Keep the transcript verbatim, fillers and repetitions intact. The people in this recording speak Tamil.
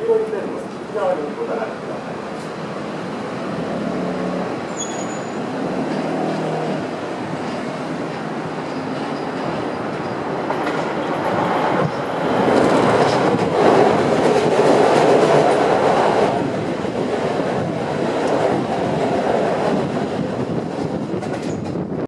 ゴイペンの内側に行くことがあるください。